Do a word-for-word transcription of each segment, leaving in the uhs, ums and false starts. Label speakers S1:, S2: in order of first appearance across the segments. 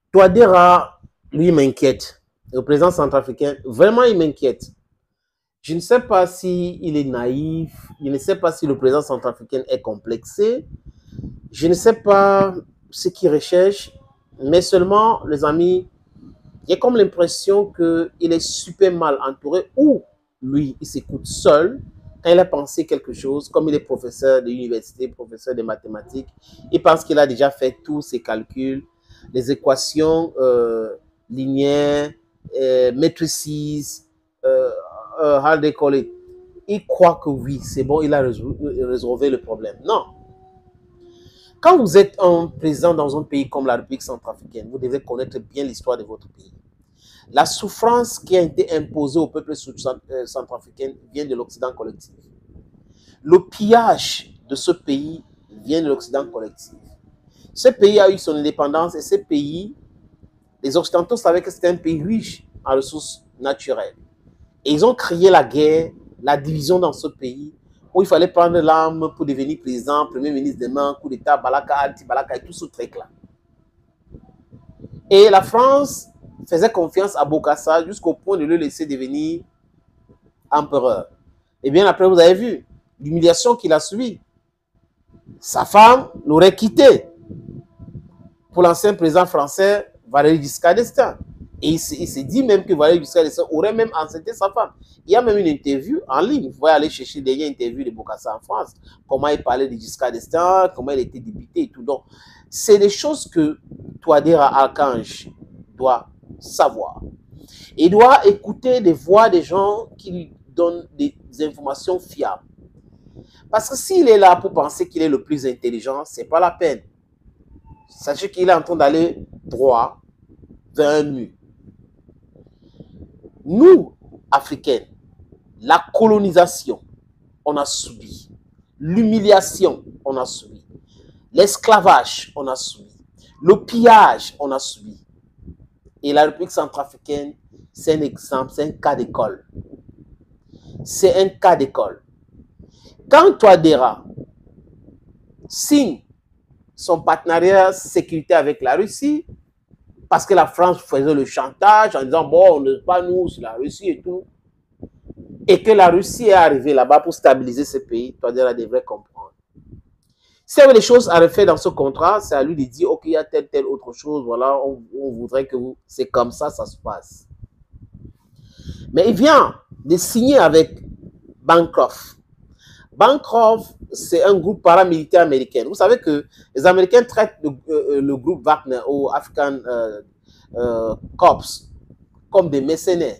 S1: Touadéra, lui, m'inquiète. Le président centrafricain, vraiment, il m'inquiète. Je ne sais pas s'il si est naïf, je ne sais pas si le président centrafricain est complexé, je ne sais pas ce qu'il recherche, mais seulement, les amis, il y a comme l'impression qu'il est super mal entouré, ou lui, il s'écoute seul. Quand il a pensé quelque chose, comme il est professeur de l'université, professeur de mathématiques, il pense qu'il a déjà fait tous ses calculs, les équations euh, linéaires, euh, matrices, euh, euh, how they call it. Il croit que oui, c'est bon, il a résolu le problème. Non. Quand vous êtes un président dans un pays comme la République centrafricaine, vous devez connaître bien l'histoire de votre pays. La souffrance qui a été imposée au peuple centrafricain vient de l'Occident collectif. Le pillage de ce pays vient de l'Occident collectif. Ce pays a eu son indépendance et ce pays, les Occidentaux savaient que c'était un pays riche en ressources naturelles. Et ils ont créé la guerre, la division dans ce pays, où il fallait prendre l'arme pour devenir président, premier ministre demain, coup d'État, Balaka, anti-Balaka et tout ce truc-là. Et la France faisait confiance à Bokassa jusqu'au point de le laisser devenir empereur. Et bien après, vous avez vu l'humiliation qu'il a subie. Sa femme l'aurait quitté pour l'ancien président français Valéry Giscard d'Estaing. Et il s'est dit même que Valéry Giscard d'Estaing aurait même enceinté sa femme. Il y a même une interview en ligne. Vous pouvez aller chercher des interviews de Bokassa en France. Comment il parlait de Giscard d'Estaing, comment il était député et tout. Donc, c'est des choses que Touadéra Archange doit savoir. Il doit écouter des voix des gens qui lui donnent des informations fiables. Parce que s'il est là pour penser qu'il est le plus intelligent, ce n'est pas la peine. Sachez qu'il est en train d'aller droit vers un mur. Nous, Africains, la colonisation, on a subi. L'humiliation, on a subi. L'esclavage, on a subi. Le pillage, on a subi. Et la République centrafricaine, c'est un exemple, c'est un cas d'école. C'est un cas d'école. Quand Touadéra signe son partenariat sécurité avec la Russie, parce que la France faisait le chantage en disant, bon, on n'est pas nous, c'est la Russie et tout, et que la Russie est arrivée là-bas pour stabiliser ce pays, Touadéra devrait comprendre. S'il y avait des choses à refaire dans ce contrat, c'est à lui de dire, ok, il y a telle, telle autre chose, voilà, on, on voudrait que vous, c'est comme ça, ça se passe. Mais il vient de signer avec Bancroft. Bancroft, c'est un groupe paramilitaire américain. Vous savez que les Américains traitent le, euh, le groupe Wagner ou African euh, euh, Corps comme des mercenaires.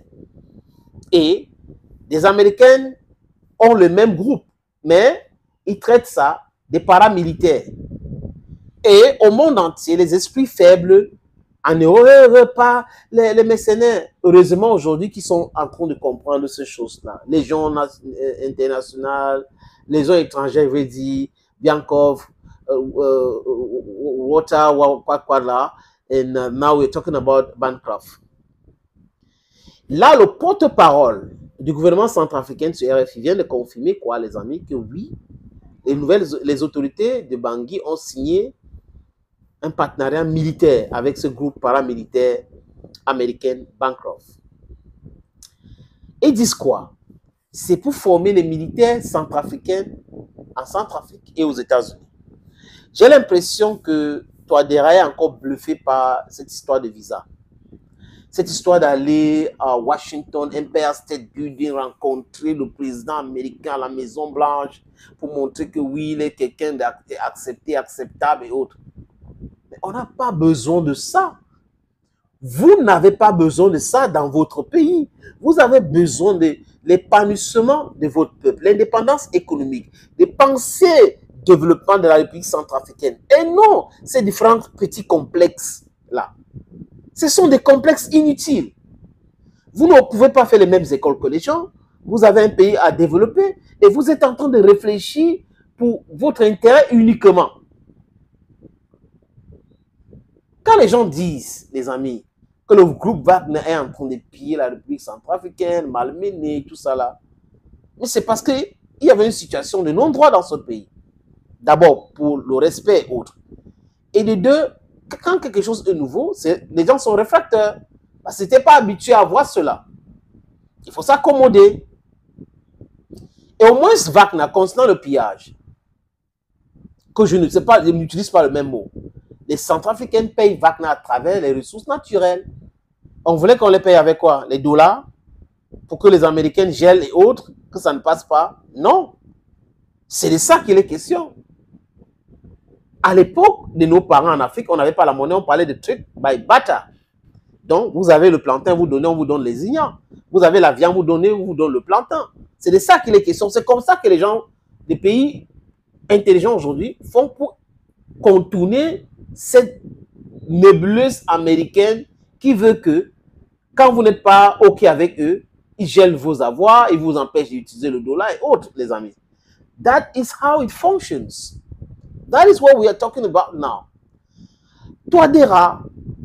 S1: Et les Américains ont le même groupe, mais ils traitent ça des paramilitaires. Et au monde entier, les esprits faibles en n'heureux pas les, les mercenaires. Heureusement aujourd'hui qu'ils sont en train de comprendre ces choses-là. Les gens internationaux, les gens étrangers, je veux dire, Biankov, uh, uh, Water, quoi, quoi là, and uh, now we're talking about Bancroft. Là, le porte-parole du gouvernement centrafricain sur R F I vient de confirmer, quoi, les amis, que oui, les nouvelles, les autorités de Bangui ont signé un partenariat militaire avec ce groupe paramilitaire américain Bancroft. Ils disent quoi? C'est pour former les militaires centrafricains en Centrafrique et aux États-Unis. J'ai l'impression que Touadéra est encore bluffé par cette histoire de visa. Cette histoire d'aller à Washington, Empire State Building, rencontrer le président américain à la Maison Blanche pour montrer que oui, il est quelqu'un d'accepté, acceptable et autres. Mais on n'a pas besoin de ça. Vous n'avez pas besoin de ça dans votre pays. Vous avez besoin de l'épanouissement de votre peuple, l'indépendance économique, des pensées développement de la République centrafricaine. Et non, ces différents petits complexes-là. Ce sont des complexes inutiles. Vous ne pouvez pas faire les mêmes écoles que les gens. Vous avez un pays à développer et vous êtes en train de réfléchir pour votre intérêt uniquement. Quand les gens disent, les amis, que le groupe Wagner est en train de piller la République centrafricaine, malmener, tout ça là, mais c'est parce qu'il y avait une situation de non-droit dans ce pays. D'abord, pour le respect et autres. Et de deux, quand quelque chose est nouveau, les gens sont réfractaires. Parce qu'ils n'étaient pas habitués à voir cela. Il faut s'accommoder. Et au moins, Wagner, concernant le pillage, que je ne sais pas, je n'utilise pas le même mot. Les Centrafricains payent Wagner à travers les ressources naturelles. On voulait qu'on les paye avec quoi? Les dollars? Pour que les Américains gèlent et autres, que ça ne passe pas? Non. C'est de ça qu'il est question. À l'époque de nos parents en Afrique, on n'avait pas la monnaie, on parlait de trucs by butter. Donc, vous avez le plantain, vous donnez, on vous donne les ignans. Vous avez la viande, vous donnez, on vous donne le plantain. C'est de ça qu'il est question. C'est comme ça que les gens des pays intelligents aujourd'hui font pour contourner cette nébuleuse américaine qui veut que, quand vous n'êtes pas OK avec eux, ils gèlent vos avoirs, ils vous empêchent d'utiliser le dollar et autres, les amis. That is how it functions. That is what we are talking about now. Touadéra,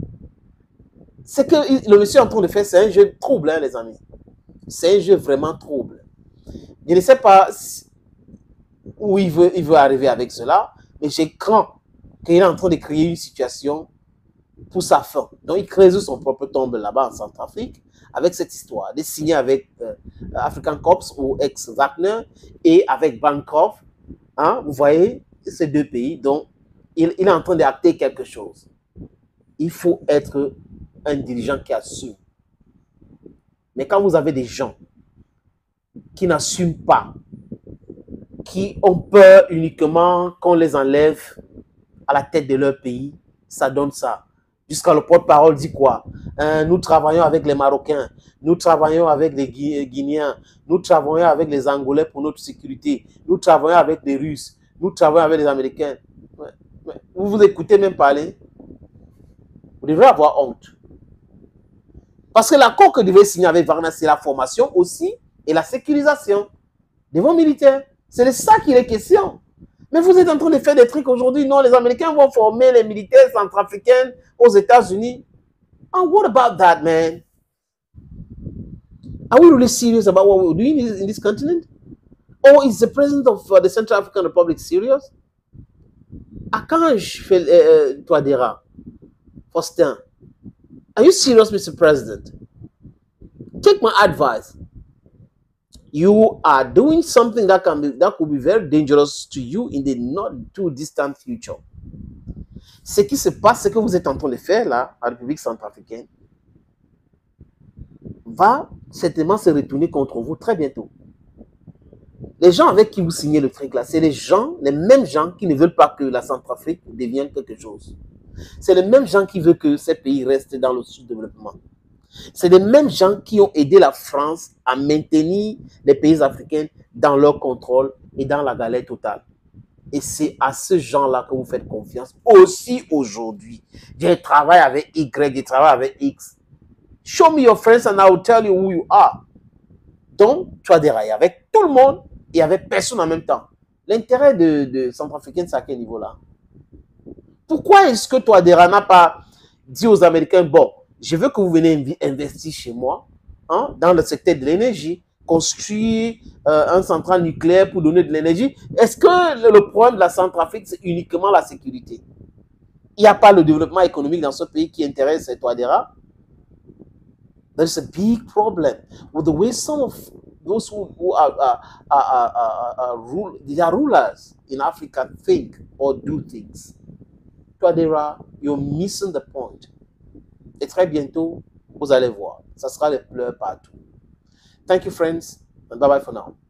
S1: ce que le monsieur est en train de faire, c'est un jeu trouble, hein, les amis. C'est un jeu vraiment trouble. Je ne sais pas où il veut, il veut arriver avec cela, mais j'ai craint qu'il est en train de créer une situation pour sa fin. Donc, il crée son propre tombe là-bas en Centrafrique avec cette histoire de signer avec euh, African Corps ou ex-Wagner et avec Bancroft. Hein, vous voyez, ces deux pays. Donc, il, il est en train d'acter quelque chose. Il faut être un dirigeant qui assume. Mais quand vous avez des gens qui n'assument pas, qui ont peur uniquement qu'on les enlève à la tête de leur pays, ça donne ça. Jusqu'à le porte-parole dit quoi? hein, Nous travaillons avec les Marocains, nous travaillons avec les Guinéens, nous travaillons avec les Angolais pour notre sécurité, nous travaillons avec les Russes, nous travaillons avec les Américains. Vous vous écoutez même parler? Vous devrez avoir honte. Parce que l'accord que vous devez signer avec Wagner, c'est la formation aussi et la sécurisation de vos militaires. C'est de ça qu'il est question. Mais vous êtes en train de faire des trucs aujourd'hui. Non, les Américains vont former les militaires centrafricains aux États-Unis. And what about that, man? Are we really serious about what we're doing in this continent? Or is the president of uh, the Central African Republic serious? Archange uh, Touadéra, Faustin, are you serious, Mister President? Take my advice. You are doing something that can be, that could be very dangerous to you in the not too distant future. Ce qui se passe, ce que vous êtes en train de faire là, en République centrafricaine, va certainement se retourner contre vous très bientôt. Les gens avec qui vous signez le truc là, c'est les gens, les mêmes gens qui ne veulent pas que la Centrafrique devienne quelque chose. C'est les mêmes gens qui veulent que ces pays restent dans le sous-développement. C'est les mêmes gens qui ont aidé la France à maintenir les pays africains dans leur contrôle et dans la galère totale. Et c'est à ce gens-là que vous faites confiance aussi aujourd'hui. Je travaille avec Y, je travaille avec X. Show me your friends and I will tell you who you are. Donc, tu as déraillé avec tout le monde et avec personne en même temps. L'intérêt de, de Centrafricains, c'est à quel niveau-là? Pourquoi est-ce que Touadéra n'a pas dit aux Américains, bon, je veux que vous venez investir chez moi hein, dans le secteur de l'énergie, construire euh, un central nucléaire pour donner de l'énergie. Est-ce que le, le problème de la Centrafrique, c'est uniquement la sécurité? Il n'y a pas le développement économique dans ce pays qui intéresse Touadéra? There's a big problem with the way some of those who, who are, are, are, are, are, rule, they are rulers in Africa think or do things. Touadéra, you're missing the point. Et très bientôt, vous allez voir, ça sera les pleurs partout. Thank you, friends, and bye-bye for now.